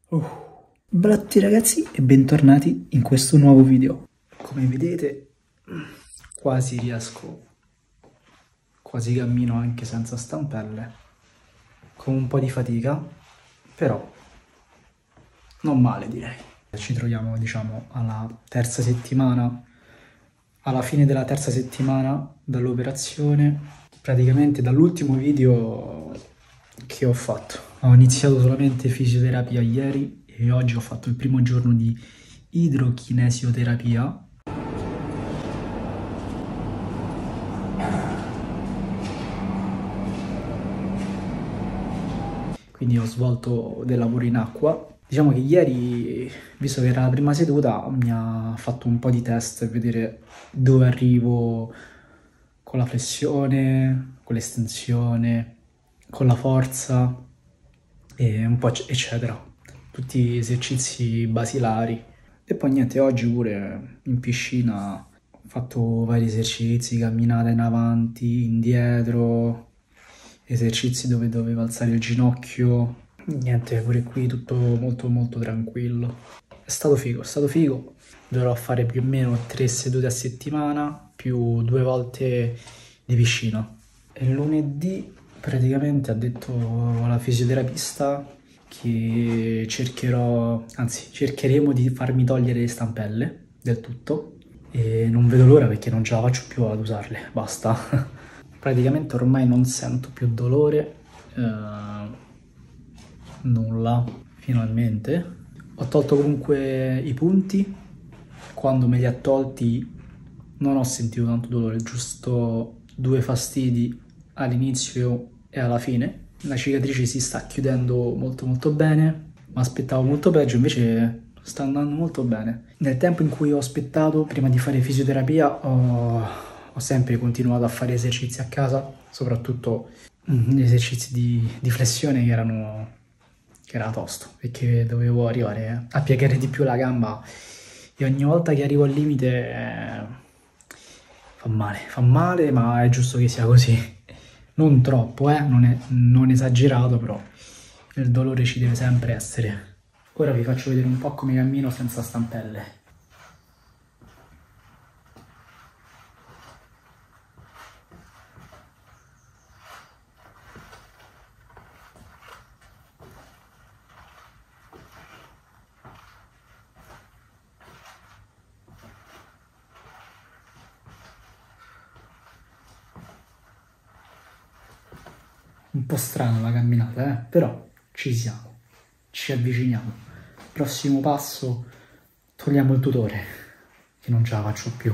Bella a tutti ragazzi e bentornati in questo nuovo video. Come vedete quasi cammino anche senza stampelle, con un po' di fatica, però non male direi. Ci troviamo diciamo alla terza settimana, alla fine della terza settimana dall'operazione, praticamente dall'ultimo video che ho fatto. Ho iniziato solamente fisioterapia ieri e oggi ho fatto il primo giorno di idrochinesioterapia. Quindi ho svolto del lavoro in acqua. Diciamo che ieri, visto che era la prima seduta, mi ha fatto un po' di test per vedere dove arrivo con la flessione, con l'estensione, con la forza e un po' eccetera. Tutti esercizi basilari. E poi niente, oggi pure in piscina ho fatto vari esercizi, camminata in avanti, indietro, esercizi dove dovevo alzare il ginocchio. Niente, pure qui tutto molto molto tranquillo. È stato figo. Dovrò fare più o meno 3 sedute a settimana, più 2 volte di piscina. E lunedì praticamente ha detto la fisioterapista che cercheremo di farmi togliere le stampelle del tutto e non vedo l'ora perché non ce la faccio più ad usarle, basta. Praticamente ormai non sento più dolore, nulla, finalmente. Ho tolto comunque i punti, quando me li ha tolti non ho sentito tanto dolore, giusto 2 fastidi all'inizio e alla fine. La cicatrice si sta chiudendo molto molto bene, mi aspettavo molto peggio, invece sta andando molto bene. Nel tempo in cui ho aspettato, prima di fare fisioterapia, ho sempre continuato a fare esercizi a casa, soprattutto gli esercizi di flessione che era tosto, perché dovevo arrivare a piegare di più la gamba e ogni volta che arrivo al limite fa male, ma è giusto che sia così. Non troppo, non esagerato, però il dolore ci deve sempre essere. Ora vi faccio vedere un po' come cammino senza stampelle. Un po' strana la camminata, però ci siamo, ci avviciniamo. Prossimo passo, togliamo il tutore, che non ce la faccio più,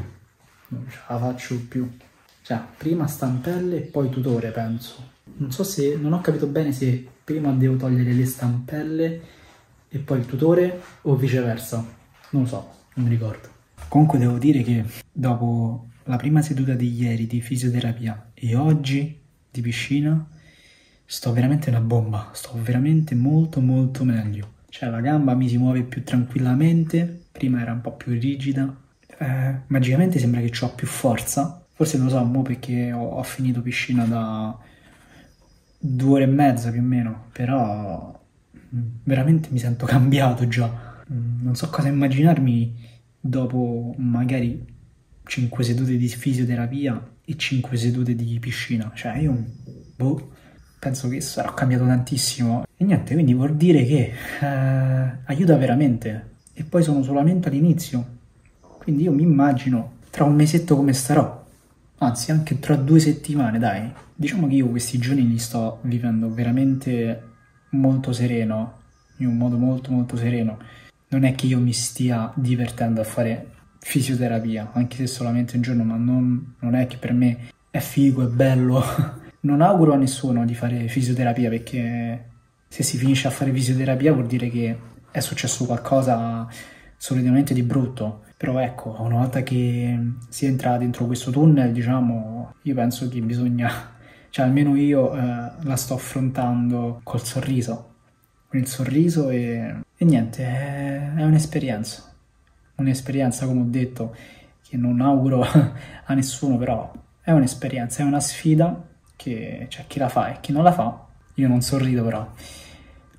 Cioè, prima stampelle e poi tutore, penso. Non ho capito bene se prima devo togliere le stampelle e poi il tutore o viceversa. Non lo so, non mi ricordo. Comunque devo dire che dopo la prima seduta di ieri di fisioterapia e oggi di piscina, sto veramente una bomba, sto veramente molto molto meglio. Cioè la gamba mi si muove più tranquillamente, prima era un po' più rigida. Magicamente sembra che ho più forza, forse non lo so, mo perché ho finito piscina da 2 ore e mezza più o meno, però veramente mi sento cambiato già. Non so cosa immaginarmi dopo magari 5 sedute di fisioterapia e 5 sedute di piscina. Cioè io, penso che sarò cambiato tantissimo. E niente, quindi vuol dire che aiuta veramente. E poi sono solamente all'inizio. Quindi io mi immagino tra un mesetto come starò. Anzi, anche tra 2 settimane, dai. Diciamo che io questi giorni li sto vivendo veramente molto sereno, in un modo molto molto sereno. Non è che io mi stia divertendo a fare fisioterapia, anche se solamente un giorno, ma non è che per me è figo, è bello. Non auguro a nessuno di fare fisioterapia, perché se si finisce a fare fisioterapia vuol dire che è successo qualcosa solitamente di brutto. Però ecco, una volta che si entra dentro questo tunnel, diciamo, io penso che bisogna, cioè almeno io la sto affrontando col sorriso, con il sorriso e niente, è un'esperienza come ho detto, che non auguro a nessuno, però è un'esperienza, è una sfida che c'è chi la fa e chi non la fa. Io non sorrido, però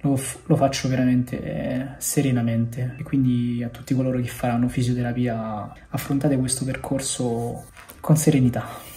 lo faccio veramente serenamente, e quindi a tutti coloro che faranno fisioterapia, affrontate questo percorso con serenità.